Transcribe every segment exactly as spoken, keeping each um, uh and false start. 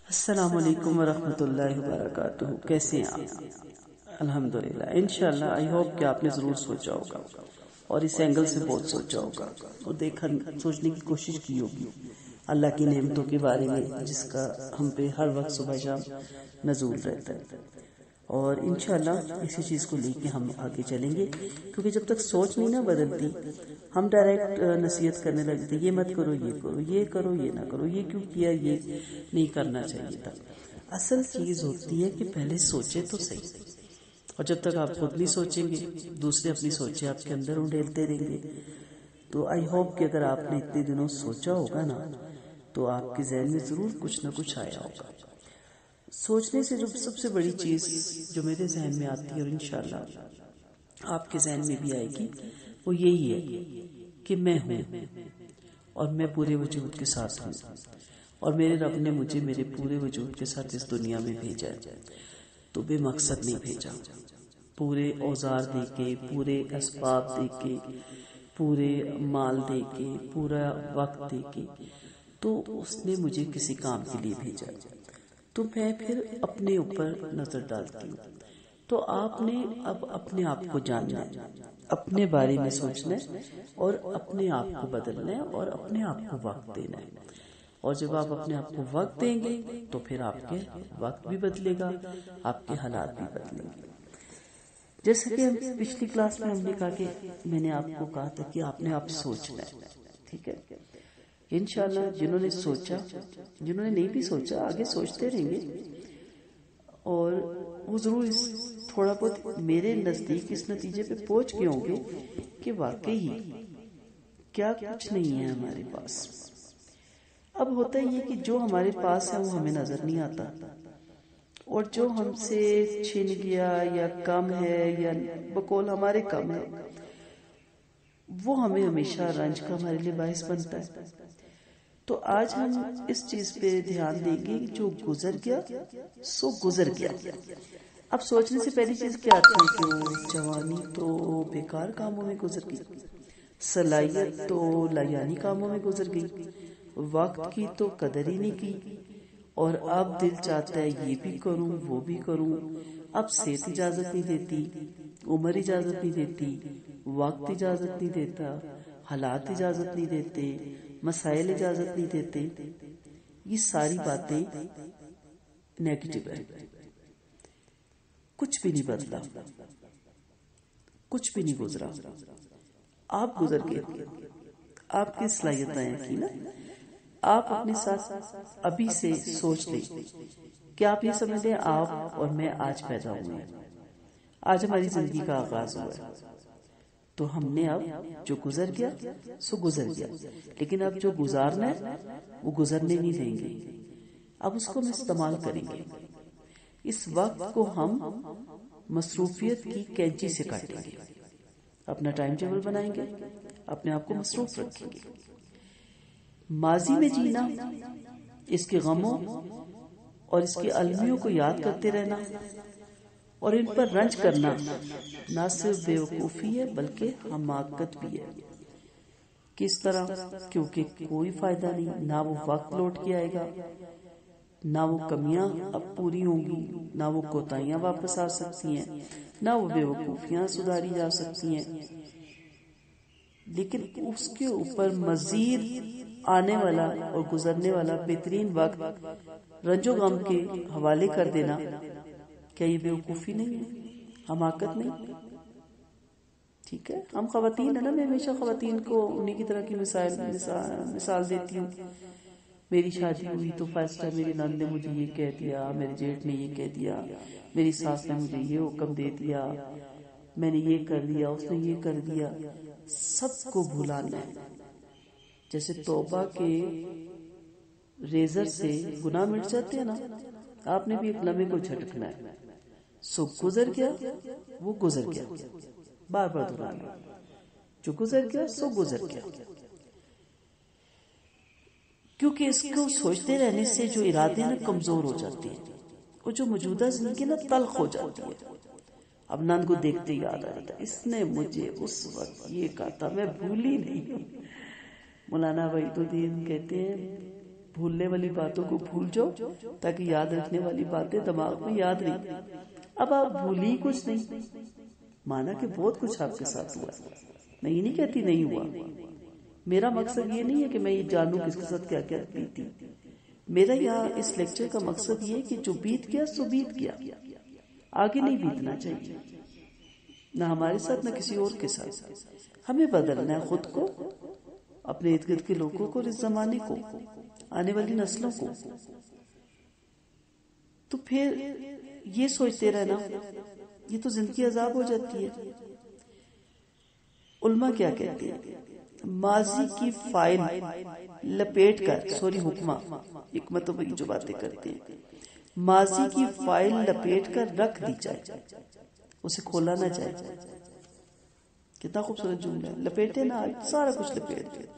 السلام علیکم ورحمۃ اللہ وبرکاتہ. کیسے ہیں آپ؟ الحمدللہ. انشاءاللہ آئی ہوپ کہ آپ نے ضرور سوچا ہوگا اور اس اینگل سے بہت سوچا ہوگا اور دیکھا سوچنے کی کوشش کی ہوگی اللہ کی نعمتوں کے بارے میں جس کا ہم پہ ہر وقت صبح شام نزول رہتا ہے. اور انشاءاللہ اسی چیز کو لے کے ہم آگے چلیں گے کیونکہ جب تک سوچ نہیں نہ بدلتی ہم ڈائریکٹ نصیحت کرنے لگتے یہ مت کرو یہ کرو یہ کرو یہ نہ کرو یہ کیوں کیا یہ نہیں کرنا چاہیے تھا. اصل چیز ہوتی ہے کہ پہلے سوچے تو صحیح اور جب تک آپ خود نہیں سوچیں گے دوسرے اپنی سوچیں آپ کے اندر انڈیلتے رہیں گے. تو آئی ہوپ کہ اگر آپ نے اتنے دنوں سوچا ہوگا نا تو آپ کے ذہن میں ضرور کچھ نہ کچھ آیا ہوگا. سوچنے سے جو سب سے بڑی چیز جو میرے ذہن میں آتی ہے اور انشاءاللہ آپ کے ذہن میں بھی آئے گی وہ یہی ہے کہ میں ہوں اور میں پورے وجود کے ساتھ ہوں اور میرے رب نے مجھے میرے پورے وجود کے ساتھ اس دنیا میں بھیجا ہے تو بے مقصد نہیں بھیجا. پورے اوزار دے کے پورے اسباب دے کے پورے مال دے کے پورا وقت دے کے تو اس نے مجھے کسی کام کے لیے بھیجا تو میں پھر اپنے اوپر نظر ڈالتی ہوں. تو آپ نے اب اپنے آپ کو جاننا ہے اپنے بارے میں سوچنا ہے اور اپنے آپ کو بدلنا ہے اور اپنے آپ کو وقت دینا ہے. اور جب آپ اپنے آپ کو وقت دیں گے تو پھر آپ کے وقت بھی بدلے گا آپ کے حالات بھی بدلیں گے. جیسا کہ پچھلی کلاس میں ہم نے کہا کہ میں نے آپ کو کہا تھا کہ آپ نے آپ سوچنا ہے. ٹھیک ہے انشاءاللہ جنہوں نے سوچا جنہوں نے نہیں بھی سوچا آگے سوچتے رہیں گے اور وہ ضرور اس تھوڑا بہت میرے نزدیک اس نتیجے پہ پہنچ گئے ہوں گے کہ واقعی کیا کچھ نہیں ہے ہمارے پاس. اب ہوتا یہ کہ جو ہمارے پاس ہے وہ ہمیں نظر نہیں آتا اور جو ہم سے چھن گیا یا کم ہے یا بقول ہمارے کم ہے وہ ہمیں ہمیشہ رنج کا ہمارے لیے باعث بنتا ہے. تو آج ہم اس چیز پہ دھیان دیں گے جو گزر گیا سو گزر گیا. اب سوچنے سے پہلی چیز کیا آتی ہے کہ جوانی تو بیکار کاموں میں گزر گئی, صلاحیت تو لایانی کاموں میں گزر گئی, وقت کی تو قدر ہی نہیں کی اور اب دل چاہتا ہے یہ بھی کروں وہ بھی کروں. اب صحت اجازت نہیں دیتی, عمر اجازت نہیں دیتی, وقت اجازت نہیں دیتا, حالات اجازت نہیں دیتے, مسائل اجازت نہیں دیتے. یہ ساری باتیں نیگیٹو ہے. کچھ بھی نہیں بدلا, کچھ بھی نہیں گزرا. آپ گزر گئے, آپ کی صلاحیتیں کی نا. آپ اپنے ساتھ ابھی سے سوچ لیں کہ آپ یہ سمجھ لیں آپ اور میں آج پیدا ہوئے ہیں, آج ہماری زندگی کا آغاز ہوا ہے. تو ہم نے اب جو گزر گیا سو گزر گیا, لیکن اب جو گزارنا ہے وہ گزرنے نہیں دیں گے. اب اس کو ہم استعمال کریں گے. اس وقت کو ہم مصروفیت کی کینچی سے کاٹیں گے, اپنا ٹائم ٹیبل بنائیں گے, اپنے آپ کو مصروف رکھیں گے. ماضی میں جینا, اس کے غموں اور اس کے المیوں کو یاد کرتے رہنا اور ان پر رنج کرنا نہ صرف بیوقوفی ہے بلکہ حماقت بھی ہے. کس طرح؟ کیونکہ کوئی فائدہ نہیں, نہ وہ وقت لوٹ کے آئے گا, نہ وہ کمیاں اب پوری ہوں گی, نہ وہ کوتاہیاں واپس آ سکتی ہیں, نہ وہ بیوقوفیاں سدھاری جا سکتی ہیں. لیکن اس کے اوپر مزید آنے والا اور گزرنے والا بہترین وقت رنج و غم کے حوالے کر دینا, کیا یہ بیوقوفی نہیں ہے, حماقت نہیں؟ ٹھیک ہے, ہم خواتین ہیں نا, میں ہمیشہ خواتین کو انہی کی طرح کی مثال مثال دیتی ہوں. میری شادی ہوئی تو فرسٹ ٹائم میری نند نے مجھے یہ کہہ دیا, میرے جیٹھ نے یہ کہہ دیا, میری ساس نے مجھے یہ حکم دے دیا, میں نے یہ کر دیا, اس نے یہ کر دیا. سب کو بھلانا ہے. جیسے توبہ کے ریزر سے گناہ مٹ جاتے ہیں نا, آپ نے بھی ایک لمحے کو جھٹکنا ہے. سو گزر گیا وہ گزر گیا, بار بار دہرانا, جو گزر گیا سو گزر گیا. کیونکہ اس کو سوچتے رہنے سے جو ارادے نا کمزور ہو جاتے ہیں اور جو موجودہ زندگی نا تلخ ہو جاتی ہے. اب نند کو دیکھتے یاد آ جاتا, اس نے مجھے اس وقت یہ کہا تھا, میں بھولی نہیں ہوں. مولانا وحید الدین کہتے ہیں بھولنے والی باتوں کو بھول جاؤ تاکہ یاد رکھنے والی باتیں دماغ میں یاد رہیں. اب آپ بھولی کچھ نہیں، مانا کہ بہت کچھ آپ کے ساتھ ہوا. میں یہ نہیں کہتی نہیں ہوا، میرا مقصد یہ نہیں ہے کہ میں یہ جانوں کس کے ساتھ کیا کیا بیتی. میرا یہاں اس لیکچر کا مقصد یہ ہے کہ جو بیت گیا سو بیت گیا، آگے نہیں بیتنا چاہیے، نہ ہمارے ساتھ نہ کسی اور کے ساتھ. ہمیں بدلنا ہے خود کو، اپنے ارد گرد کے لوگوں کو، اس زمانے کو، آنے والی نسلوں کو. تو پھر یہ سوچتے رہنا یہ تو زندگی عذاب ہو جاتی ہے. علماء کیا کہتے ہیں؟ ماضی کی فائل لپیٹ کر، سوری حکمہ حکمتوں پہ جو باتیں کرتے ہیں، ماضی کی فائل لپیٹ کر رکھ دی جائے، اسے کھولا نہ جائے. کتنا خوبصورت جملہ ہے. لپیٹے نہ، سارا کچھ لپیٹ دے،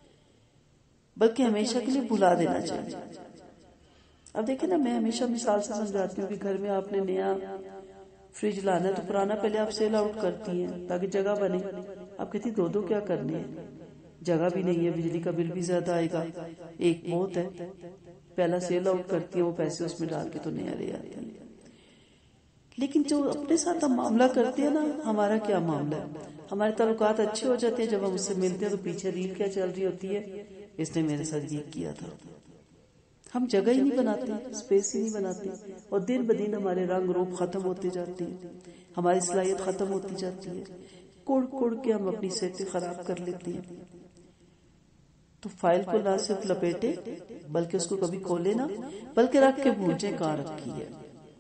بلکہ ہمیشہ کے لیے بھلا دینا چاہیے. اب دیکھیں نا، میں ہمیشہ مثال سے سمجھاتی ہوں کہ گھر میں آپ نے نیا فریج لانا ہے تو پرانا پہلے آپ سیل آؤٹ کرتی ہیں تاکہ جگہ بنے. آپ کہتی دو دو کیا کرنے ہیں، جگہ بھی نہیں ہے، بجلی کا بل بھی زیادہ آئے گا، ایک بہت ہے. پہلا سیل آؤٹ کرتی ہیں، وہ پیسے اس میں ڈال کے تو نیا لے آتی ہیں. لیکن جو اپنے ساتھ ہم معاملہ کرتے ہیں نا، ہمارا کیا معاملہ ہے؟ ہمارے تعلقات اچھے ہو جاتے ہیں، جب ہم اس سے ملتے ہیں تو پیچھے ریل کیا چل رہی ہوتی ہے، اس نے میرے ساتھ یہ کیا تھا. ہم جگہ ہی نہیں بناتے، اسپیس ہی نہیں بناتے، اور دن بدن ہمارے رنگ روپ ختم ہوتے جاتے ہیں، ہماری صلاحیت ختم ہوتی جاتی ہے. کوڑ کوڑ کے ہم اپنی صحت خراب کر لیتے ہیں. تو فائل کو نہ صرف لپیٹے بلکہ اس کو کبھی کھولے نہ، بلکہ رکھ کے بھول جائیں کہاں رکھی ہے.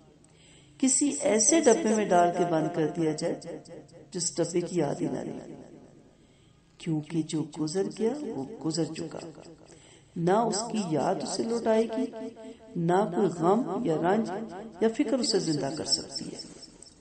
کسی ایسے ڈبے میں ڈال کے بند کر دیا جائے جس ڈبے کی یاد ہی نہ رہے، کیونکہ جو گزر گیا وہ گزر چکا، نہ اس کی یاد اسے لوٹ آئے گی، نہ کوئی غم یا رنج یا فکر اسے زندہ کر سکتی ہے.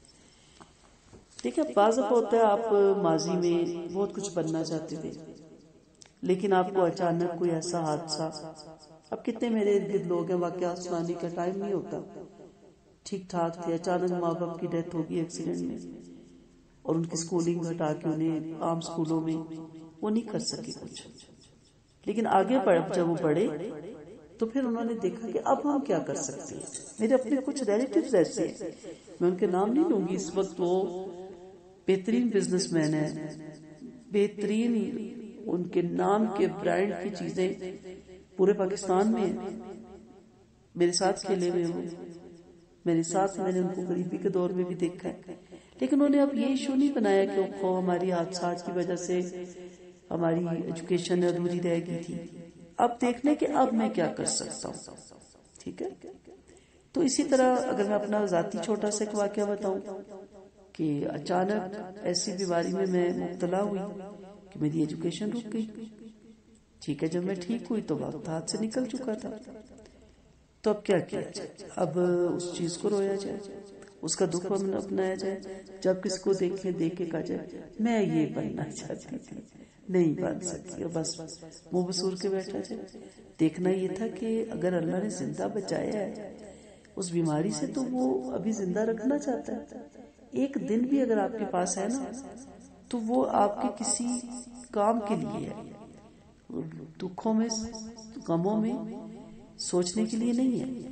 دیکھیں بعض دفعہ ہوتا ہے آپ ماضی میں بہت کچھ بننا چاہتے تھے، لیکن آپ کو اچانک کوئی ایسا حادثہ، اب کتنے میرے ارد گرد لوگ ہیں واقعات سنانے کا ٹائم نہیں ہوتا، ٹھیک ٹھاک تھے، اچانک ماں باپ کی ڈیتھ ہوگی ایکسیڈنٹ میں، اور ان کی سکولنگ ہٹا کے انہیں عام سکولوں میں، وہ نہیں کر سکے کچھ. لیکن آگے بڑھ جب وہ بڑھے تو پھر انہوں نے دیکھا کہ اب ہم کیا کر سکتے ہیں. میرے اپنے کچھ ریلیٹیوز ایسے ہیں، میں ان کے نام نہیں لوں گی اس وقت، وہ بہترین بزنس مین ہیں، بہترین ان کے نام کے برانڈ کی چیزیں پورے پاکستان میں ہیں، میرے ساتھ کھیلے ہوئے ہوں، میرے ساتھ میں نے ان کو غریبی کے دور میں بھی دیکھا ہے. لیکن انہوں نے اب یہ ایشو نہیں بنایا کہ وہ ہماری حادثات کی وجہ سے ہماری ایجوکیشن ادھوری رہ گئی تھی، اب دیکھنے کہ اب میں کیا کر سکتا ہوں. ٹھیک ہے. تو اسی طرح اگر میں اپنا ذاتی چھوٹا سا ایک واقعہ بتاؤں کہ اچانک ایسی بیماری میں میں مبتلا ہوئی کہ میری ایجوکیشن رک گئی. ٹھیک ہے، جب میں ٹھیک ہوئی تو وقت ہاتھ سے نکل چکا تھا. تو اب کیا کیا جائے؟ اب اس چیز کو رویا جائے، اس کا دکھ اپنایا جائے. جب کس کو دیکھیں دیکھ کے کہا جائے میں یہ بننا چاہتی تھی، نہیں بن سکی، اور بس منہ بسور کے بیٹھا جائے. دیکھنا یہ تھا کہ اگر اللہ نے زندہ بچایا ہے اس بیماری سے تو وہ ابھی زندہ رکھنا چاہتا ہے. ایک دن بھی اگر آپ کے پاس ہے نا تو وہ آپ کے کسی کام کے لیے ہے، دکھوں میں غموں میں سوچنے کے لیے نہیں ہے.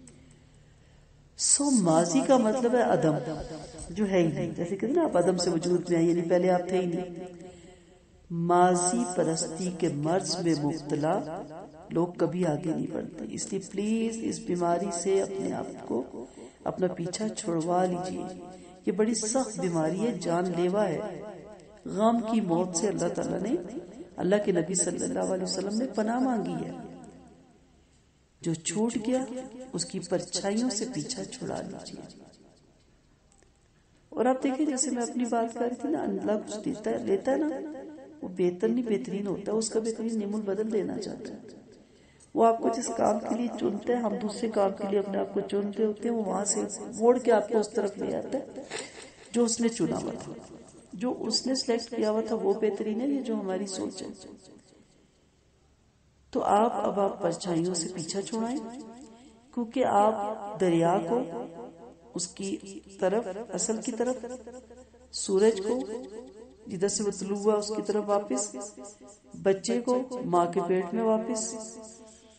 سو ماضی کا مطلب ہے عدم، جو ہے ہی نہیں. جیسے کہتے ہیں نا آپ عدم سے وجود میں آئے، یعنی پہلے آپ تھے ہی نہیں. ماضی پرستی کے مرض میں مبتلا لوگ کبھی آگے نہیں بڑھتے. اس لیے پلیز اس بیماری سے اپنے آپ کو، اپنا پیچھا چھڑوا لیجئے. یہ بڑی سخت بیماری ہے، جان لیوا ہے. غم کی موت سے اللہ تعالیٰ نے، اللہ کے نبی صلی اللہ علیہ وسلم نے پناہ مانگی ہے. جو چھوٹ گیا اس کی پرچھائیوں سے پیچھا چھڑا لیجئے. اور آپ دیکھیں جیسے میں اپنی بات کر رہی تھی نا، اللہ کچھ دیتا ہے لیتا ہے نا، وہ بہتر نہیں بہترین ہوتا ہے، اس کا بہترین نعم البدل دینا چاہتا ہے. وہ آپ کو جس کام کے لیے چنتے ہیں، ہم دوسرے کام کے لیے اپنے آپ کو چنتے ہوتے ہیں، وہ وہاں سے موڑ کے آپ کو اس طرف لے آتا ہے جو اس نے چنا ہوا تھا، جو اس نے سلیکٹ کیا ہوا تھا وہ بہترین ہے، یہ جو ہماری سوچ ہے. تو آپ اب آپ پرچھائیوں سے پیچھا چھڑائیں، کیونکہ آپ دریا کو اس کی طرف، اصل کی طرف، سورج کو جدھر سے وہ طلوع ہوا اس کی طرف واپس، بچے کو ماں کے پیٹ میں واپس،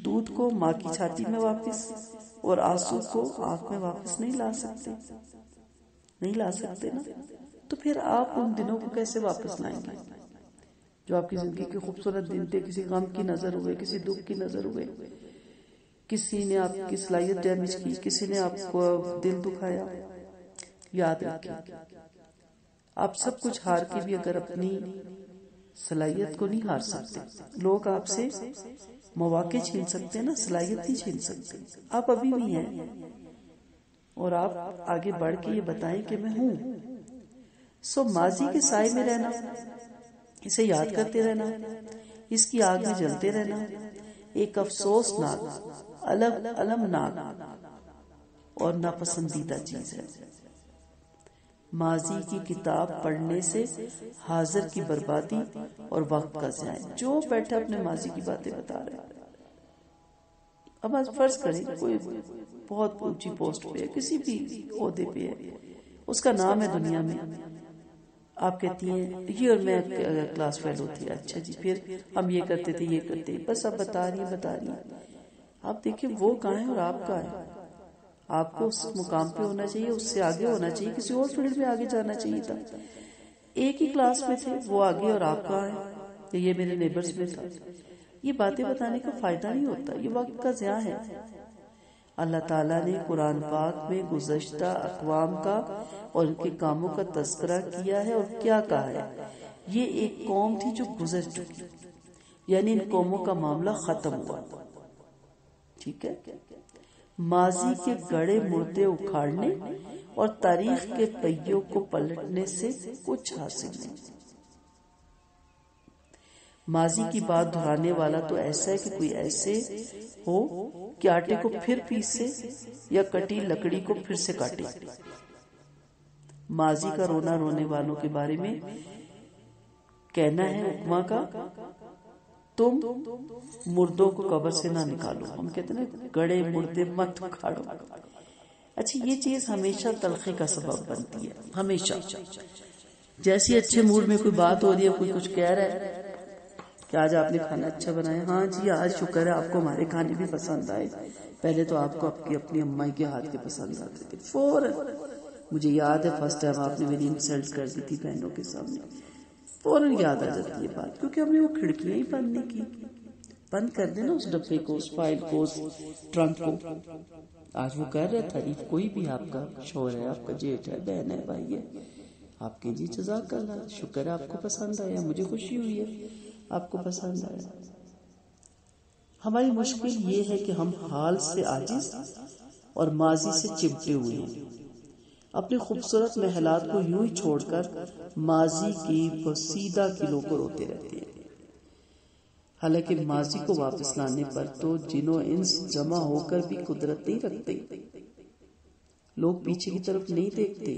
دودھ کو ماں کی چھاتی میں واپس اور آنسو کو آنکھ میں واپس نہیں لا سکتے، نہیں لا سکتے نا، تو پھر آپ ان دنوں کو کیسے واپس لائیں گے جو آپ کی زندگی کے خوبصورت دن تھے؟ کسی غم کی نظر ہوئے، کسی دکھ کی نظر ہوئے، کسی نے آپ کی صلاحیت ڈیمیج کی، کسی نے آپ کو دل دکھایا. یاد رکھیں آپ سب کچھ ہار کے بھی اگر اپنی صلاحیت کو نہیں ہار سکتے. لوگ آپ سے مواقع چھین سکتے ہیں نا، صلاحیت نہیں چھین سکتے. آپ ابھی بھی ہیں اور آپ آگے بڑھ کے یہ بتائیں کہ میں ہوں. سو ماضی کے سائے میں رہنا، اسے یاد کرتے رہنا، اس کی آگ میں جلتے رہنا ایک افسوسناک، الگ المناک اور ناپسندیدہ چیز ہے. ماضی کی کتاب پڑھنے سے حاضر کی بربادی اور وقت کا ضیاع. جو بیٹھا اپنے ماضی کی باتیں بتا رہے ہیں. اب آج فرض کریں کوئی بہت اونچی پوسٹ پہ ہے، کسی بھی عہدے پہ ہے، اس کا نام ہے دنیا میں. آپ کہتی ہیں یہ اور میں کلاس فیلو تھی، اچھا جی پھر ہم یہ کرتے تھے، یہ کرتے، بس اب بتا رہی ہیں بتا رہی ہیں. آپ دیکھیں وہ کہاں ہے اور آپ کہاں ہے. آپ کو اس مقام پہ ہونا چاہیے، اس سے آگے ہونا چاہیے، کسی اور فیلڈ میں آگے جانا چاہیے تھا. ایک ہی کلاس میں تھے، وہ آگے اور آپ کہاں ہیں، یہ میرے نیبرز میں تھا. یہ باتیں بتانے کا فائدہ نہیں ہوتا، یہ وقت کا ضیاع ہے. اللہ تعالیٰ نے قرآن پاک میں گزشتہ اقوام کا اور ان کے کاموں کا تذکرہ کیا ہے، اور کیا کہا ہے؟ یہ ایک قوم تھی جو گزر چکی، یعنی ان قوموں کا معاملہ ختم ہوا. ٹھیک ہے، ماضی کے گڑے مردے اکھاڑنے اور تاریخ کے پہیوں کو پلٹنے سے کچھ حاصل نہیں. ماضی کی بات دہرانے والا تو ایسا ہے کہ کوئی ایسے ہو کہ آٹے کو پھر پیسے یا کٹی لکڑی کو پھر سے کاٹے. ماضی کا رونا رونے والوں کے بارے میں کہنا ہے حکما کا تم مردوں کو قبر سے نہ نکالو. ہم کہتے ہیں نا گڑے مردے مت اکھاڑو. اچھا یہ چیز ہمیشہ تلخی کا سبب بنتی ہے، ہمیشہ. جیسی اچھے موڈ میں کوئی بات ہو رہی ہے، کوئی کچھ کہہ رہا ہے کہ آج آپ نے کھانا اچھا بنایا، ہاں جی آج شکر ہے آپ کو ہمارے کھانے بھی پسند آئے، پہلے تو آپ کو آپ کی اپنی امائی کے ہاتھ کے پسند آتے تھے. فوراً مجھے یاد ہے فرسٹ ٹائم آپ نے میری انسلٹ کر دی تھی بہنوں کے سامنے، فوراً یاد آ جاتی ہے بات، کیونکہ ہم نے وہ کھڑکیاں ہی بند نہیں کی. بند کر دینا اس ڈبے کو، اس فائل کو، اس ٹرنک کو. آج وہ کر رہا تعریف، کوئی بھی آپ کا شوہر ہے، آپ کا جیٹ ہے، بہن ہے، بھائی ہے، آپ کے جی جزاک اللہ، شکر ہے آپ کو پسند آیا، مجھے خوشی ہوئی ہے آپ کو پسند آیا. ہماری مشکل یہ ہے کہ ہم حال سے عاجز اور ماضی سے چمٹے ہوئے ہیں. اپنے خوبصورت محلات کو یوں ہی چھوڑ کر ماضی کی پوشیدہ قلعوں کو روتے رہتے ہیں. حالانکہ ماضی کو واپس لانے پر تو جن و انس جمع ہو کر بھی قدرت نہیں رکھتے. لوگ پیچھے کی طرف نہیں دیکھتے.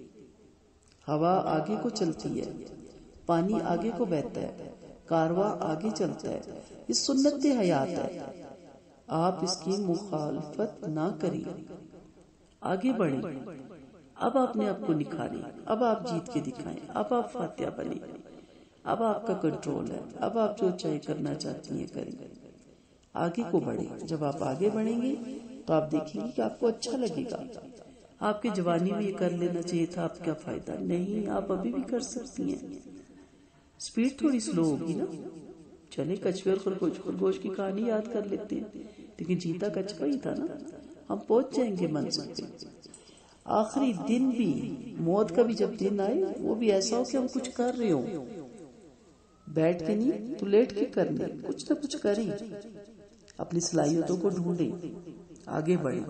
ہوا آگے کو چلتی ہے، پانی آگے کو بہتا ہے، کارواں آگے چلتا ہے. یہ سنت حیات ہے. آپ اس کی مخالفت نہ کریں، آگے بڑھیں. اب آپ نے آپ کو نکھاریں، اب آپ جیت کے دکھائیں، اب آپ فاتحہ بنیں. اب آپ کا کنٹرول ہے، اب آپ جو چاہے کرنا چاہتی ہیں کریں. آگے کو بڑھیں. جب آپ آگے بڑھیں گے تو آپ دیکھیں گے کہ آپ کو اچھا لگے گا. آپ کی جوانی میں یہ کر لینا چاہیے تھا، آپ کیا فائدہ؟ نہیں، آپ ابھی بھی کر سکتی ہیں. سپیڈ تھوڑی سلو ہوگی نا. چلے کچھوے اور خرگوش خرگوش کی کہانی یاد کر لیتے ہیں، لیکن جیتا کچھوا ہی تھا نا. ہم پہنچ جائیں گے منزل پہ. آخری دن بھی، موت کا بھی جب دن آئے وہ بھی ایسا ہو کہ ہم کچھ کر رہے ہوں، بیٹھ کے نہیں تو لیٹ کے کرنے، کچھ نہ کچھ کریں، اپنی صلاحیتوں کو ڈھونڈیں، آگے بڑھیں.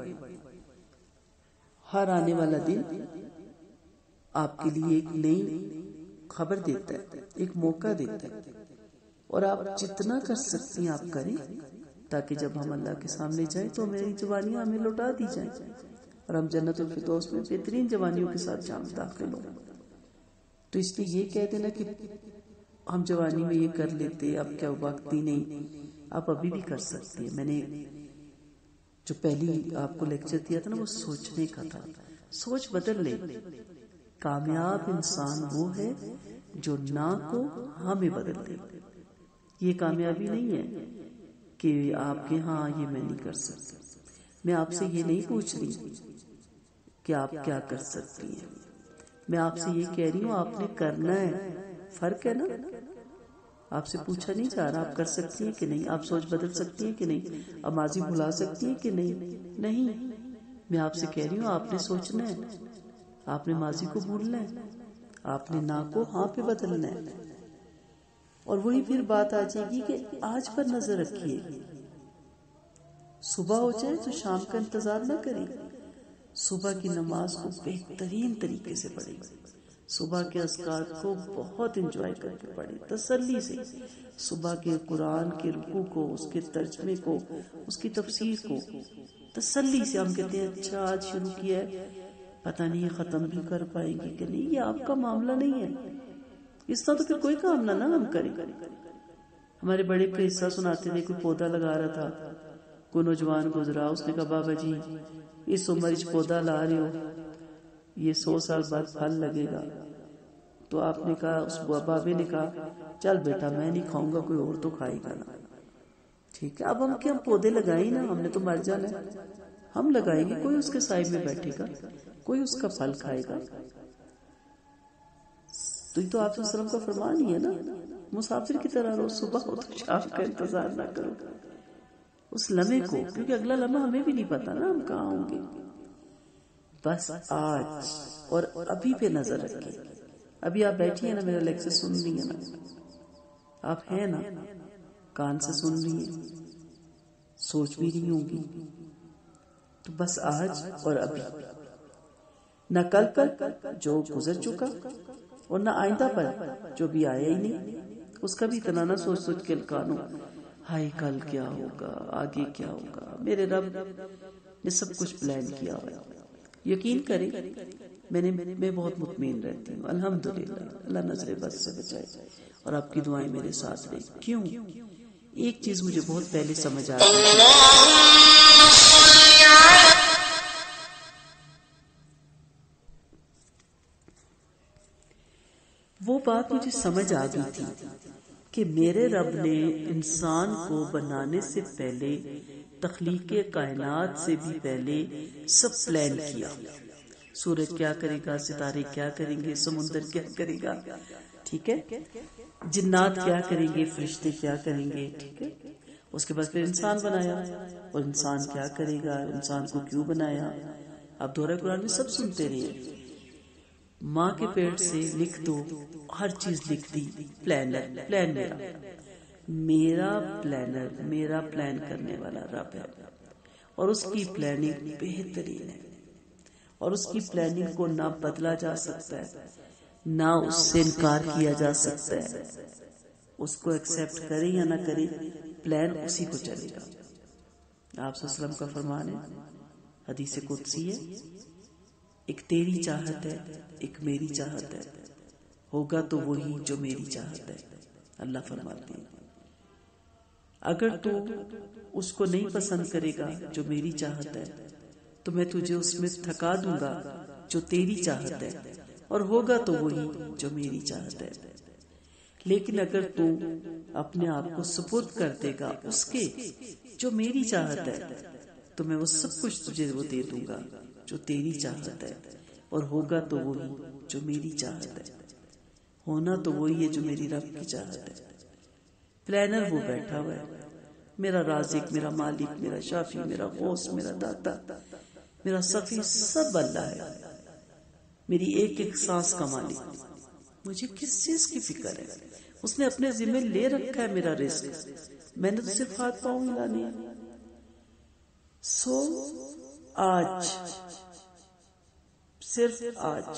ہر آنے والا دن آپ کے لیے ایک نئی خبر دیتا ہے، ایک موقع دیتا ہے، اور آپ جتنا کر سکتی ہیں آپ کریں، تاکہ جب ہم اللہ کے سامنے جائیں تو میری جوانیاں ہمیں لوٹا دی جائیں اور ہم جنت الفردوس میں بہترین جوانیوں کے ساتھ جام داخل ہوں. تو اس لیے یہ کہہ دینا کہ ہم جوانی میں یہ کر لیتے، اب کیا وقت ہی نہیں، آپ ابھی بھی کر سکتی ہیں. میں نے جو پہلی آپ کو لیکچر دیا تھا نا، وہ سوچنے کا تھا. سوچ بدل لے. کامیاب انسان وہ ہے جو نہ کو ہمیں بدل دے. یہ کامیابی نہیں ہے کہ آپ کے ہاں یہ میں نہیں کر سکتی. میں آپ سے یہ نہیں پوچھ رہی کہ آپ کیا کر سکتی ہیں. میں آپ سے یہ کہہ رہی ہوں آپ نے کرنا ہے. فرق ہے نا. آپ سے پوچھا نہیں جا رہا آپ کر سکتی ہیں کہ نہیں, آپ سوچ بدل سکتی ہیں کہ نہیں, آپ ماضی بھلا سکتی ہیں کہ نہیں. نہیں, میں آپ سے کہہ رہی ہوں آپ نے سوچنا ہے, آپ نے ماضی کو بھولنا ہے, آپ نے نا کو ہاں پہ بدلنا ہے. اور وہی پھر بات آ جائے گی کہ آج پر نظر رکھیے. صبح ہو جائے تو شام کا انتظار نہ کریں. صبح کی نماز کو بہترین طریقے سے پڑھیں. صبح کے اذکار کو بہت انجوائے کر کے پڑھیں, تسلی سے. صبح کے قرآن کے رکوع کو, اس کے ترجمے کو, اس کی تفسیر کو تسلی سے. ہم کہتے ہیں اچھا آج شروع کیا ہے, پتہ نہیں ختم بھی کر پائیں گے کہ نہیں. یہ آپ کا معاملہ نہیں ہے. اس طرح تو پھر کوئی کام نہ نہ ہم کریں. ہمارے بڑے کا حصہ سناتے تھے, کوئی پودا لگا رہا تھا, کوئی نوجوان گزرا, اس نے کہا بابا جی اس عمر چ پودا لا رہے ہو, یہ سو سال بعد پھل لگے گا. تو آپ نے کہا, اس بابے نے کہا چل بیٹا میں نہیں کھاؤں گا, کوئی اور تو کھائے گا نا. ٹھیک ہے, اب ہم کیا ہم پودے لگائیں نا, ہم نے تو مر جانا ہے. ہم لگائیں گے, کوئی اس کے سائے میں بیٹھے گا, کوئی اس کا پھل کھائے گا. تو یہ تو آپ صلی اللہ علیہ وسلم کا فرمان ہی ہے نا, مسافر کی طرح رہو, صبح ہو تو شام کا انتظار نہ کرو اس لمحے کو, کیونکہ اگلا لمحہ ہمیں بھی نہیں پتا نا ہم کہاں ہوں گے. بس آج اور ابھی پہ نظر رکھیں. ابھی آپ بیٹھی ہیں نا, میرا لیکچر سن رہی ہیں نا, آپ ہیں نا, کان سے سن رہی ہیں, سوچ بھی رہی ہوں گی. تو بس آج اور ابھی, نہ کل پر جو گزر چکا اور نہ آئندہ پر جو بھی آیا ہی نہیں. اس کا بھی اتنا نہ سوچ سوچ کے لکانو ہائی کل کیا ہوگا, آگے کیا ہوگا. میرے رب نے سب کچھ پلان کیا ہوا ہے. یقین کریں میں نے میں بہت مطمئن رہتی ہوں الحمدللہ. اللہ نظر بد سے بچائے اور آپ کی دعائیں میرے ساتھ رہی. کیوں؟ ایک چیز مجھے بہت پہلے سمجھ آ گئی, وہ بات مجھے سمجھ آ گئی تھی کہ میرے رب نے انسان کو بنانے سے پہلے, تخلیق کائنات سے بھی پہلے سب پلان کیا. سورج کیا کرے گا, ستارے کیا کریں گے, سمندر کیا کرے گا, ٹھیک ہے, جنات کیا کریں گے, فرشتے کیا کریں گے, ٹھیک ہے. اس کے بعد پھر انسان بنایا, اور انسان کیا کرے گا, انسان کو کیوں بنایا. اب دورہ قرآن میں سب سنتے رہے, ماں کے پیٹ سے لکھ دو, ہر چیز لکھ دی. پلانر, پلان میرا میرا پلانر, میرا پلان کرنے والا رب ہے, اور اس کی پلاننگ بہترین ہے, اور اس کی پلاننگ کو نہ بدلا جا سکتا ہے, نہ اس سے انکار کیا جا سکتا ہے. اس کو ایکسپٹ کرے یا نہ کرے, پلان اسی کو چلے گا. آپ صلی اللہ علیہ وسلم کا فرمان ہے, حدیث قدسی ہے, ایک تیری چاہت ہے, ایک میری چاہت ہے, ہوگا تو وہی جو میری چاہت ہے. اللہ فرماتے ہیں اگر تو اس کو نہیں پسند کرے گا جو میری چاہت ہے, تو میں تجھے اس میں تھکا دوں گا جو تیری چاہت ہے, اور ہوگا تو وہی جو میری چاہت ہے. لیکن اگر تو اپنے آپ کو سپرد کر دے گا اس کے جو میری چاہت ہے, تو میں وہ سب کچھ تجھے وہ دے دوں گا جو تیری چاہت ہے, اور ہوگا تو وہی جو میری چاہت ہے. ہونا تو وہی ہے جو میری رب کی چاہت ہے. پلانر وہ بیٹھا ہوا ہے, میرا رازق, میرا مالک, میرا شافی, میرا غوث, میرا داتا, میرا سخی, سب اللہ ہے. میری ایک ایک سانس کا مالک. مجھے کس چیز کی فکر ہے؟ اس نے اپنے ذمہ لے رکھا ہے میرا رزق, میں نے تو صرف ہاتھ پاؤں ہلانے ہیں. سو آج, صرف آج,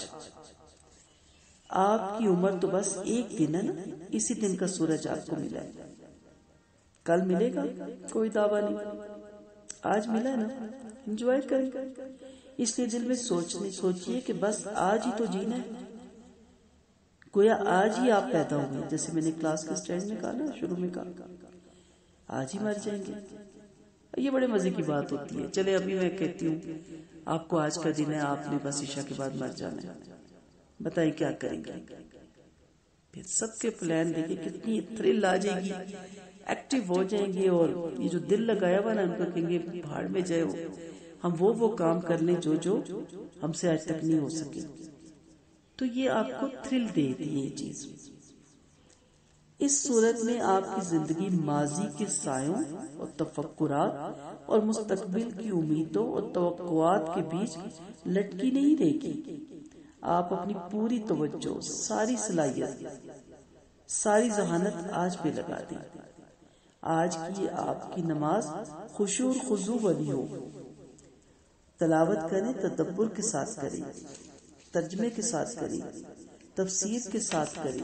آپ کی عمر تو بس ایک دن ہے نا, اسی دن کا سورج آپ کو ملا ہے. کل ملے گا کوئی دعویٰ نہیں, آج ملا ہے نا, انجوائے کریں. اس لیے دل میں سوچنے سوچئے کہ بس آج ہی تو جینا ہے. گویا آج ہی آپ پیدا ہوئے, جیسے میں نے کلاس کے اسٹینڈ میں کہا نا, شروع میں کہا آج ہی مر جائیں گے. یہ بڑے مزے کی بات ہوتی ہے. چلے ابھی میں کہتی ہوں آپ کو آج کا دن ہے, آپ نے بس عشاء کے بعد مر جانا ہے, بتائیں کیا کریں گے؟ پھر سب کے پلان دیکھیں, کتنی تھرل آ جائے گی. ایکٹیو ہو جائیں گے اور یہ جو دل لگایا ہوا نا ان کو کہیں گے بھاڑ میں جائے وہ، ہم وہ وہ کام کر لیں جو جو ہم سے آج تک نہیں ہو سکے. تو یہ آپ کو تھرل دے دی یہ چیز. اس صورت میں آپ کی زندگی ماضی کے سایوں اور تفکرات اور مستقبل کی امیدوں اور توقعات کے بیچ لٹکی نہیں رہے گی. آپ اپنی پوری توجہ، ساری صلاحیت، ساری ذہانت آج پہ لگا دیں. آج کی آپ کی نماز خشوع اور خضوع والی ہو. تلاوت کریں، تدبر کے ساتھ کریں، ترجمے کے ساتھ کریں، تفسیر کے ساتھ کریں،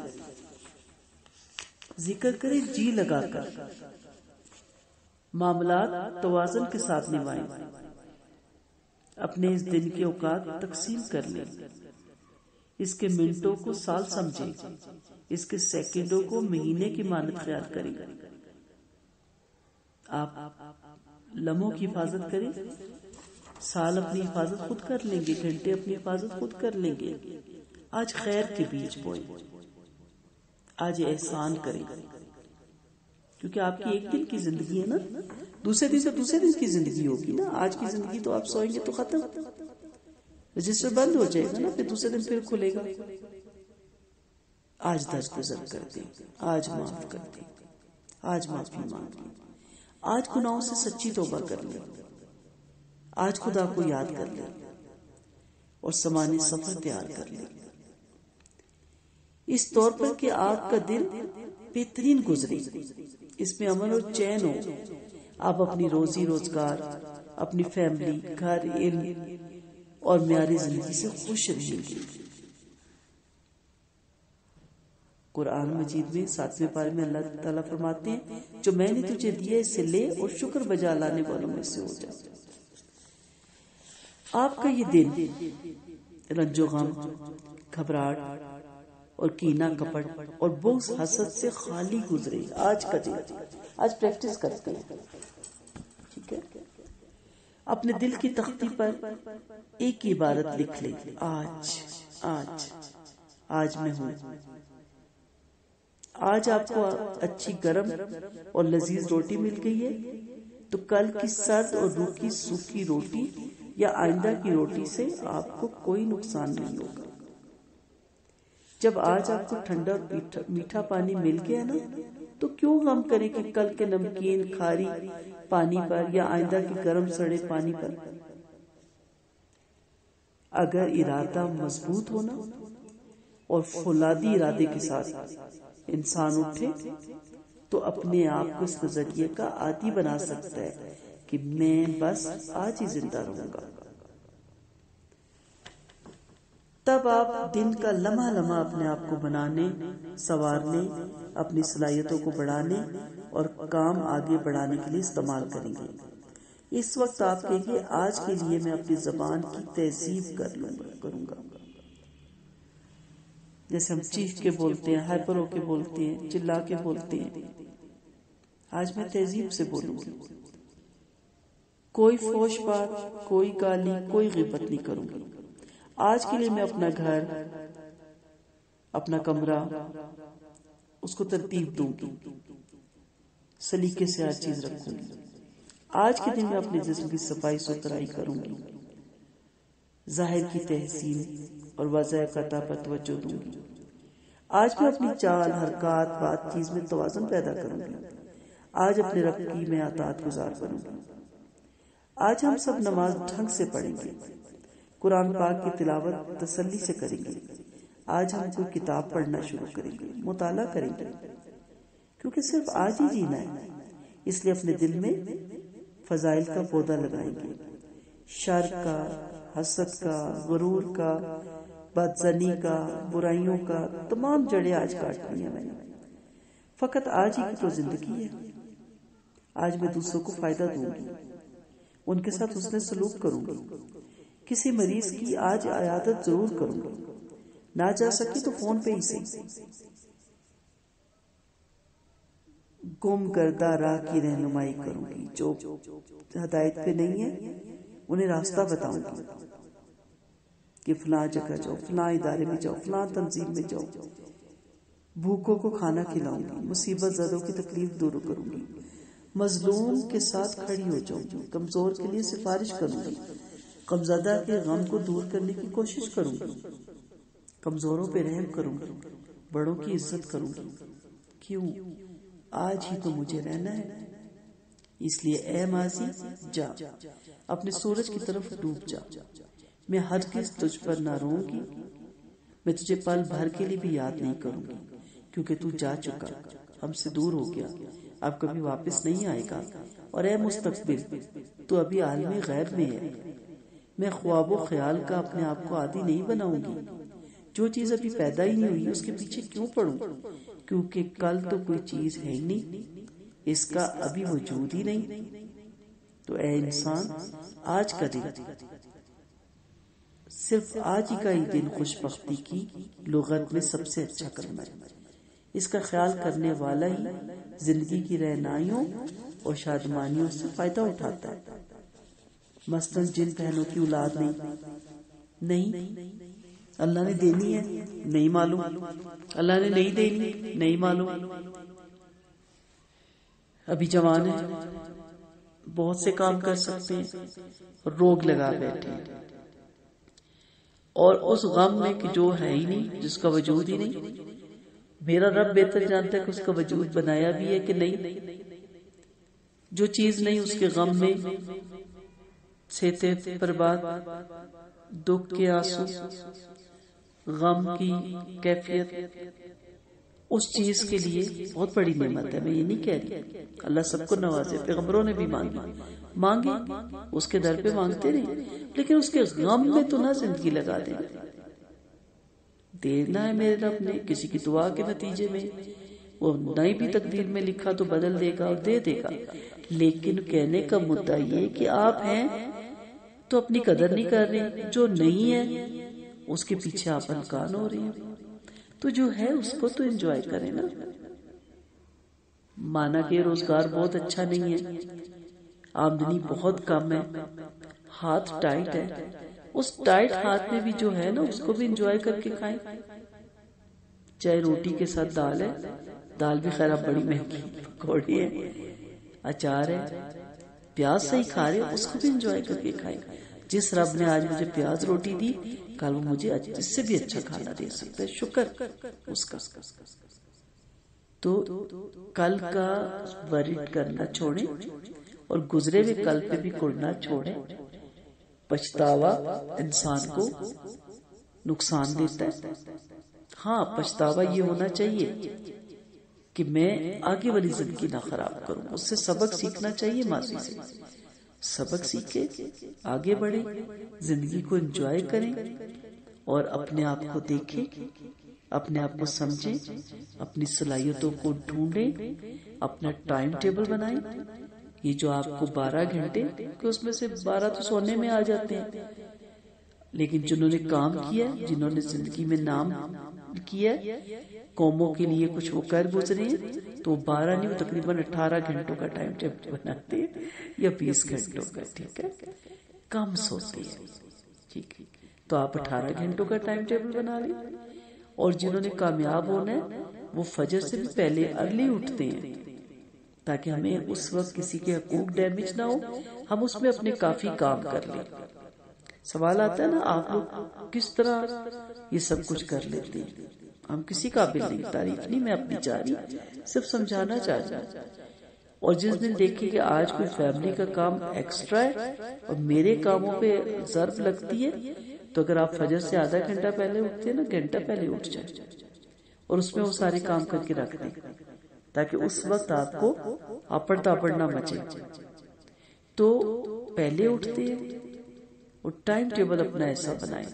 ذکر کریں جی لگا کر، معاملات توازن کے ساتھ نبھائیں. اپنے اس دن کے اوقات تقسیم کر لیں. اس کے منٹوں کو سال سمجھیں، اس کے سیکنڈوں کو مہینے کی مانند خیال کریں. آپ لمحوں کی حفاظت کریں. سال اپنی حفاظت خود کر لیں گے، گھنٹے اپنی حفاظت خود کر لیں گے. آج خیر کے بیج بوئیں، آج احسان کریں، کیونکہ آپ کی ایک دن کی زندگی ہے نا، دوسرے دن سے دوسرے دن کی زندگی ہوگی نا. آج کی زندگی تو آپ سوئیں گے تو ختم، رجسٹر بند ہو جائے گا نا، پھر دوسرے دن پھر کھلے گا. آج درگزر کر دیں، آج معاف کر دیں، آج معافی مانگ لیں، آج گناہوں سے سچی توبہ کر لیں، آج خدا کو یاد کر لیں اور سمانے سفر تیار کر لیں. اس طور پر کہ آپ کا دن بہترین گزرے، اس میں امن اور چین ہو. آپ اپنی روزی روزگار، اپنی فیملی، گھر، علم اور معیاری زندگی سے خوش رہیں گے. قرآن مجید میں ساتویں پارے میں اللہ تعالیٰ فرماتے ہیں جو میں نے تجھے دیا اس سے لے اور شکر بجا لانے والوں میں سے ہو جا. آپ کا یہ دن رنج و غم، گھبراہٹ اور کینہ کپٹ اور بغض حسد سے خالی گزرے. آج کا دن، آج پریکٹس کرتے ہیں، ٹھیک ہے. اپنے دل کی تختی پر ایک عبارت لکھ لیں، آج آج آج میں ہوں. آج آپ کو اچھی گرم اور لذیذ روٹی مل گئی ہے تو کل کی سرد اور روکھی سوکھی روٹی یا آئندہ کی روٹی سے آپ کو کوئی نقصان نہیں ہوگا. جب آج آپ کو ٹھنڈا میٹھا پانی مل گیا نا تو کیوں غم کریں کہ کل کے نمکین کھاری پانی پر یا آئندہ کے گرم سڑے پانی پر. اگر ارادہ مضبوط ہونا اور فولادی ارادے کے ساتھ انسان اٹھے تو اپنے آپ کو اس نظریے کا عادی بنا سکتا ہے کہ میں بس آج ہی زندہ رہوں گا. تب آپ دن کا لمحہ لمحہ اپنے آپ کو بنانے، سنوارنے، اپنی صلاحیتوں کو بڑھانے اور کام آگے بڑھانے کے لیے استعمال کریں گے. اس وقت آپ کہیں گے آج کے لیے میں اپنی زبان کی تہذیب کر لوں گا کروں گا. جیسے ہم چیخ کے بولتے ہیں، ہائپر ہو کے بولتے ہیں، چلا کے بولتے ہیں، آج میں تہذیب سے بولوں گی. کوئی فوش بات، کوئی گالی، کوئی غیبت نہیں کروں گی. آج کے لیے میں اپنا گھر، اپنا کمرہ اس کو ترتیب دوں گی، سلیقے سے ہر چیز رکھوں گی. آج کے دن میں اپنے جسم کی صفائی ستھرائی کروں گی، ظاہر کی تحسین اور وظائف عطا پر توجہ دوں گی. آج میں اپنی چال، حرکات، بات چیز میں توازن پیدا کروں گی. آج اپنے رب کی میں اطاعت گزار کروں گی. آج ہم سب نماز ڈھنگ سے پڑھیں گے، قرآن پاک کی تلاوت تسلی سے کریں گے. آج ہم کوئی کتاب پڑھنا شروع کریں گے، مطالعہ کریں گے، کیونکہ صرف آج ہی جینا ہے. اس لیے اپنے دل میں فضائل کا پودا لگائیں گے. شر کا، حسد کا، غرور کا، بدزنی کا، برائیوں کا تمام جڑیں آج کاٹنی ہے میں نے. فقط آج ہی کی تو زندگی ہے. آج میں دوسروں کو فائدہ دوں گی، ان کے ساتھ حسن سلوک کروں گی. کسی مریض کی آج عیادت ضرور کروں گی، نہ جا سکی تو فون پہ ہی سے. گم گردہ راہ کی رہنمائی کروں گی، جو ہدایت پہ نہیں ہے انہیں راستہ بتاؤں گی کہ فلاں جگہ جاؤ، فلاں ادارے میں جاؤ، فلاں تنظیم میں جاؤ. بھوکوں کو کھانا کھلاؤں گی، مصیبت زدوں کی تکلیف دور کروں گی، مظلوم کے ساتھ کھڑی ہو جاؤں گی، کمزور کے لیے سفارش کروں گی، غمزدہ کے غم کو دور کرنے کی کوشش کروں گی، کمزوروں پہ رحم کروں گی، بڑوں کی عزت کروں گی۔ کیوں؟ آج ہی تو مجھے رہنا ہے، اس لیے اے ماضی جا، اپنے سورج کی طرف ڈوب جا۔ میں ہرگز تجھ پر نہ روں گی، میں تجھے پل بھر کے لیے بھی یاد نہیں کروں گی، کیونکہ تو جا چکا، ہم سے دور ہو گیا، اب کبھی واپس نہیں آئے گا۔ اور اے مستقبل، تو ابھی عالم غیب میں ہے، میں خواب و خیال کا اپنے آپ کو عادی نہیں بناؤں گی۔ جو چیز ابھی پیدا ہی نہیں ہوئی اس کے پیچھے کیوں پڑوں؟ کیونکہ کل تو کوئی چیز ہے ہی نہیں، اس کا ابھی وجود ہی نہیں۔ تو اے انسان، آج کا دن، صرف آج ہی کا ہی دن خوش بختی کی لغت میں سب سے اچھا کلمہ ہے۔ اس کا خیال کرنے والا ہی زندگی کی رہنائیوں اور شادمانیوں سے فائدہ اٹھاتا ہے۔ مثلاً جن بہنوں کی اولاد نہیں نہیں اللہ نے دینی ہے نہیں معلوم، اللہ نے نہیں دینی نہیں معلوم، ابھی جوان ہے، بہت سے کام کر سکتے ہیں، روگ لگا بیٹھے ہیں، اور اس غم میں کہ جو ہے ہی نہیں، جس کا وجود ہی نہیں۔ میرا رب بہتر جانتا ہے کہ اس کا وجود بنایا بھی ہے کہ نہیں۔ جو چیز نہیں اس کے غم میں سہتے برباد، دکھ کے آنسو، غم کی کیفیت، اس چیز کے لیے بہت بڑی نعمت ہے۔ میں یہ نہیں کہہ رہی، اللہ سب کو نوازے، پیغمبروں نے بھی مانگی مانگی اس کے در پہ مانگتے رہے، لیکن اس کے غم میں تو نہ زندگی لگا دیں۔ دینا ہے میرے رب نے کسی کی دعا کے نتیجے میں، وہ نہیں بھی تقدیر میں لکھا تو بدل دے گا اور دے دے گا، لیکن کہنے کا مدعا یہ کہ آپ ہیں تو اپنی قدر نہیں کر رہے، جو نہیں ہے اس کے پیچھے آپ ہلکان ہو رہے ہیں۔ تو جو ہے اس کو تو انجوائے کریں نا۔ مانا کہ روزگار بہت اچھا نہیں ہے، آمدنی بہت کم ہے، ہاتھ ٹائٹ ہے، اس ٹائٹ ہاتھ میں بھی جو ہے نا اس کو بھی انجوائے کر کے کھائیں۔ چاہے روٹی کے ساتھ دال ہے، دال بھی خیر اب بڑی مہنگی، پکوڑی ہے، اچار ہے، پیاز صحیح کھا رہے اس کو بھی انجوائے کر کے کھائیں۔ جس رب نے آج مجھے پیاز روٹی دی، کل وہ مجھے اس سے بھی اچھا کھانا دے سکتا ہے، شکر اس کا۔ تو کل کا ورڈ کرنا چھوڑیں اور گزرے ہوئے کل پہ بھی کڑنا چھوڑیں۔ پچھتاوا انسان کو نقصان دیتا ہے۔ ہاں، پچھتاوا یہ ہونا چاہیے کہ میں آگے والی زندگی نہ خراب کروں، اس سے سبق سیکھنا چاہیے، ماضی سے سبق سیکھے، آگے بڑھیں، زندگی کو انجوائے کریں اور اپنے آپ کو دیکھیں، اپنے آپ کو سمجھیں، اپنی صلاحیتوں کو ڈھونڈیں، اپنا ٹائم ٹیبل بنائیں۔ یہ جو آپ کو بارہ گھنٹے کہ اس میں سے بارہ تو سونے میں آ جاتے ہیں، لیکن جنہوں نے کام کیا، جنہوں نے زندگی میں نام کیا، قوموں کے لیے کچھ وہ کر گزرے ہیں، تو بارہ نہیں، وہ تقریباً اٹھارہ گھنٹوں کا ٹائم ٹیبل بناتے ہیں یا بیس گھنٹوں کا، ٹھیک ہے، کم سوتے ہیں، ٹھیک ہے، تو آپ اٹھارہ گھنٹوں کا ٹائم ٹیبل بنا لیں۔ اور جنہوں نے کامیاب ہونا ہے وہ فجر سے بھی پہلے ارلی اٹھتے ہیں، تاکہ ہمیں اس وقت کسی کے حقوق ڈیمیج نہ ہو، ہم اس میں اپنے کافی کام کر لیں۔ سوال آتا ہے نا، آپ لوگ کس طرح یہ سب کچھ کر لیتے ہیں؟ ہم کسی قابل نہیں، تعریف نہیں میں اپنی چاہ رہی، صرف سمجھانا چاہ رہی ہوں۔ اور جس دن دیکھیں کہ آج کوئی فیملی کا کام ایکسٹرا ہے اور میرے کاموں پہ ضرب لگتی ہے، تو اگر آپ فجر سے آدھا گھنٹہ پہلے اٹھتے ہیں نا، گھنٹہ پہلے اٹھ جائیں اور اس میں وہ سارے کام کر کے رکھ دیں، تاکہ اس وقت آپ کو آپڑ تاپڑ نہ مچے۔ تو پہلے اٹھتے ہیں اور ٹائم ٹیبل اپنا ایسا بنائیں۔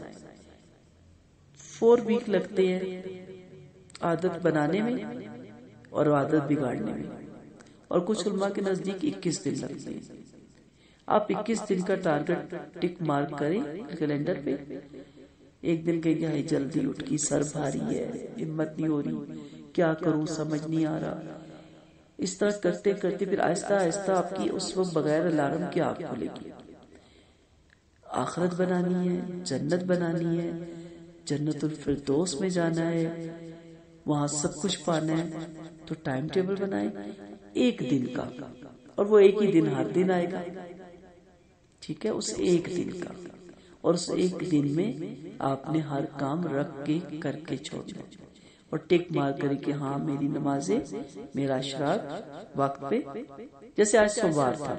فور ویک لگتے ہیں عادت بنانے میں اور عادت بگاڑنے میں، اور کچھ علماء کے نزدیک اکیس دن لگتے ہیں۔ آپ اکیس دن کا ٹارگٹ ٹک مارک کریں کیلنڈر پہ۔ ایک دن کہیں گے جلدی اٹھ کی، سر بھاری ہے، ہمت نہیں ہو رہی، کیا کروں سمجھ نہیں آ رہا۔ اس طرح کرتے کرتے پھر آہستہ آہستہ آپ کی اس وقت بغیر الارم کی آنکھ کھلے گی۔ آخرت بنانی ہے، جنت بنانی ہے، جنت الفردوس میں جانا ہے، وہاں سب کچھ پانا ہے تو ٹائم ٹیبل بنائیں ایک دن کا، اور وہ ایک ہی دن ہر دن آئے گا، ٹھیک ہے، اس ایک دن کا، اور اس ایک دن میں آپ نے ہر کام رکھ کے کر کے چھوڑنا اور ٹک مار کرے کہ ہاں میری نمازیں، میرا اشراق وقت پہ. جیسے آج سوموار تھا،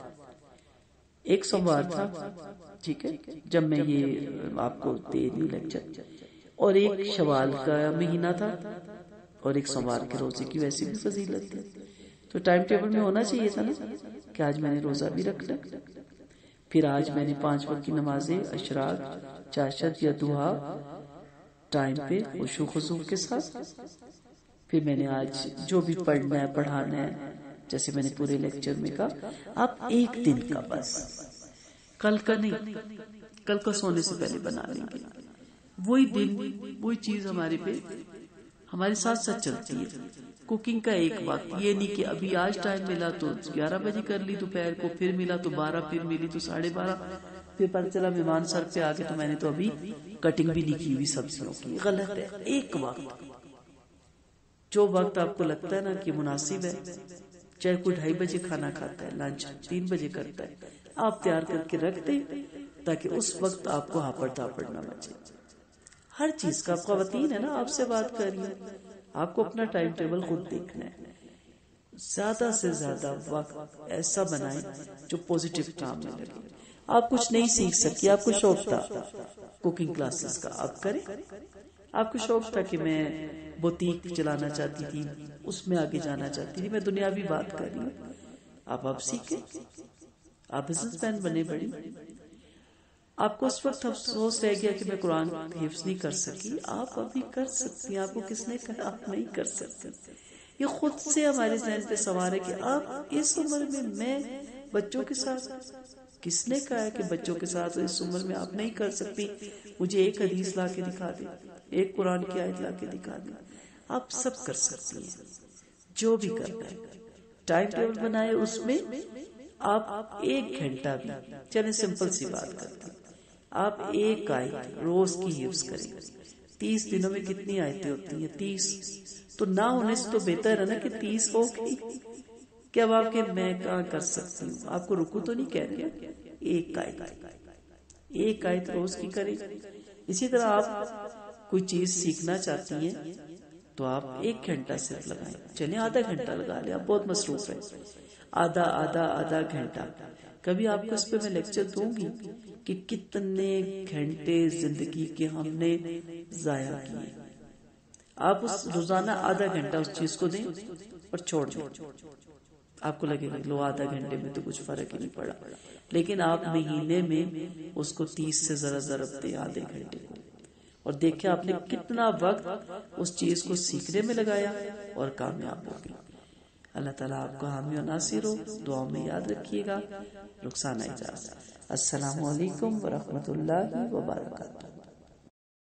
ایک سوموار تھا، ٹھیک ہے، جب میں یہ آپ کو دے دی لیکچر، اور ایک شوال کا مہینہ تھا اور ایک سوموار کے روزے کی ویسی بھی فضیلت تھی. تو ٹائم ٹیبل میں ہونا چاہیے تھا نا کہ آج میں نے روزہ بھی رکھنا، پھر آج میں نے پانچ وقت کی نمازیں اشراق، چاشت یا دہا ٹائم پہ خشوع و خضوع کے ساتھ، پھر میں نے آج جو بھی پڑھنا ہے پڑھانا ہے، جیسے میں نے پورے لیکچر میں کہا آپ ایک دن کا، بس کل کا نہیں، کل کا سونے سے پہلے بنا لیں گے. وہی دن وہی چیز ہمارے پہ ہمارے ساتھ ساتھ چلتی ہے. کوکنگ کا ایک وقت، یہ نہیں کہ ابھی آج ٹائم ملا تو گیارہ بجے کر لی دوپہر کو، پھر ملا تو بارہ، پھر ملی تو ساڑھے بارہ، پھر پتہ چلا مہمان سر پہ آ گئے تو میں نے تو ابھی کٹنگ بھی نہیں کی ہوئی سبزیوں کی. غلط ہے. ایک وقت، جو وقت آپ کو لگتا ہے نا کہ مناسب ہے، چاہے کوئی ڈھائی بجے کھانا کھاتا ہے، لنچ تین بجے کرتا ہے، آپ تیار کر کے رکھ دیں تاکہ اس وقت آپ کو ہاپڑ تاپڑ نہ مچے. ہر چیز کا، آپ خواتین ہے نا، آپ سے بات کر رہی ہوں، آپ کو اپنا ٹائم ٹیبل خود دیکھنا ہے. زیادہ سے زیادہ وقت ایسا بنائیں جو پوزیٹیو کام میں لگے. آپ کچھ نہیں سیکھ سکی، آپ کو شوق تھا کوکنگ کلاسز کا، آپ کریں. آپ کو شوق تھا کہ میں بوتیک چلانا چاہتی تھی، اس میں آگے جانا چاہتی تھی، میں دنیاوی بات کر رہی ہوں، آپ آپ سیکھیں، آپ بزنس مین بنے. بڑی آپ کو اس وقت افسوس رہ گیا کہ میں قرآن حفظ نہیں کر سکی، آپ ابھی کر سکتی ہیں. آپ کو کس نے کہا آپ نہیں کر سکتی؟ یہ خود سے ہمارے ذہن پہ سوار ہے کہ آپ اس عمر میں، میں بچوں کے ساتھ، کس نے کہا ہے کہ بچوں کے ساتھ اس عمر میں آپ نہیں کر سکتی؟ مجھے ایک حدیث لا کے دکھا دیں، ایک قرآن کی آیت لا کے دکھا دیں. آپ سب کر سکتی ہیں جو بھی کرنا ہے. ٹائم ٹیبل بنائے، اس میں آپ ایک گھنٹہ بھی، چلے سمپل سی بات کرتے ہیں، آپ ایک آیت روز کی حفظ کریں. تیس دنوں میں کتنی آیتیں ہوتی ہیں؟ تیس. تو نہ ہونے سے تو بہتر ہے نا کہ تیس ہو گئی. کیا آپ کے میں کہاں کر سکتی ہوں؟ آپ کو رکو تو نہیں کہہ رہے، ایک آیت، ایک آیت روز کی کریں. اسی طرح آپ کوئی چیز سیکھنا چاہتی ہیں تو آپ ایک گھنٹہ صرف لگائیں، چلیں آدھا گھنٹہ لگا لیں، آپ بہت مصروف ہیں، آدھا آدھا آدھا گھنٹہ. کبھی آپ کو اس پہ میں لیکچر دوں گی کہ کتنے گھنٹے زندگی کے ہم نے ضائع کیے. آپ اس روزانہ آدھا گھنٹہ اس چیز کو دیں اور چھوڑ دیں. آپ کو لگے گا لو آدھا گھنٹے میں تو کچھ فرق ہی نہیں پڑا، لیکن آپ مہینے میں اس کو تیس سے ذرا ضرب دیں آدھے گھنٹے کو، اور دیکھیں آپ نے کتنا وقت اس چیز کو سیکھنے میں لگایا اور کامیاب ہوگی. اللہ تعالیٰ آپ کو حامی و ناصر ہو. دعاؤں میں یاد رکھیے گا. رخسانہ اجازت. السلام علیکم ورحمۃ اللہ وبرکاتہ.